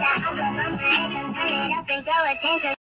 I go bumper and turn it up and throw attention.